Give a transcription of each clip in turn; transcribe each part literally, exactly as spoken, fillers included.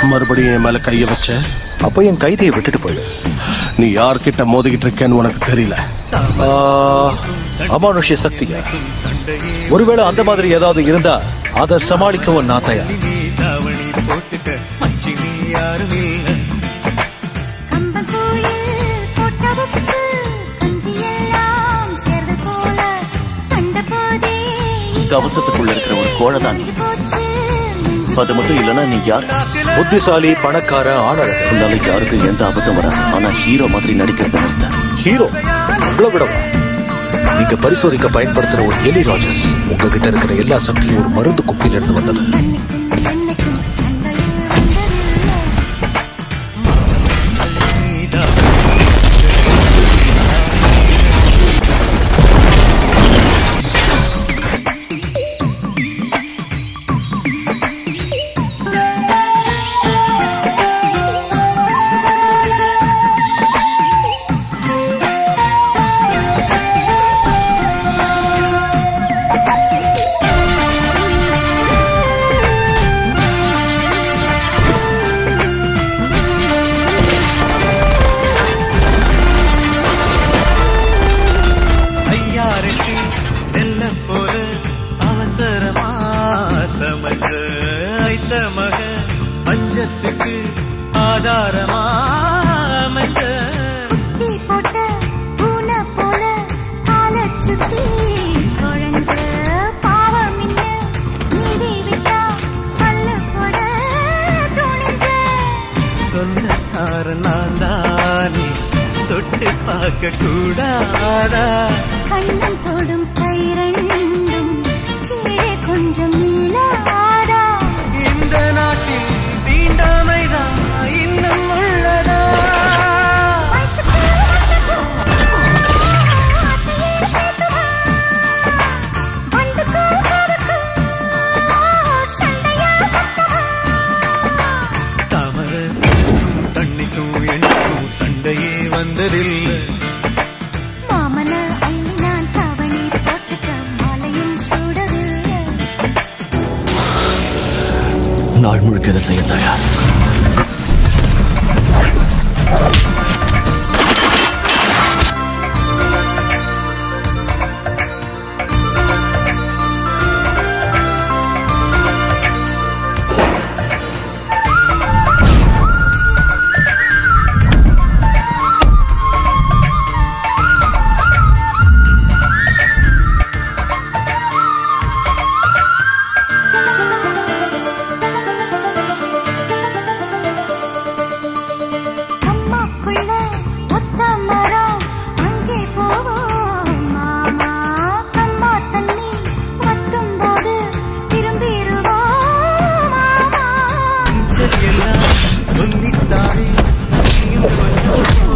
மறுபடியும் என் மேல கைய வச்ச அப்ப என் கைதியை விட்டுட்டு போயிடு. நீ யார்கிட்ட மோதிக்கிட்டு இருக்கேன்னு உனக்கு தெரியல. அமானுஷ்ய சக்தியா? ஒருவேளை அந்த மாதிரி ஏதாவது இருந்தா அதை சமாளிக்கவும் நான் தயார். கவசத்துக்குள்ள இருக்கிற ஒரு கோழைதான். அது மட்டும் இல்லைன்னா நீ யார்? புத்திசாலி, பணக்கார, ஆணழகன். உன்னால யாருக்கு எந்த ஆபத்தும் வராது. ஆனா ஹீரோ மாதிரி நடிக்கிறது நிறுத்த. ஹீரோ இவ்வளவு விடவா? நீங்க பரிசோதிக்க பயன்படுத்துற ஒரு எலி ராஜர்ஸ். உங்ககிட்ட இருக்கிற எல்லா சக்தியும் ஒரு மருந்து குப்பில இருந்து வந்தது. நாள் முழுக்க இதை செய்ய தயார்.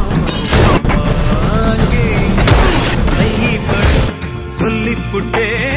புட்டே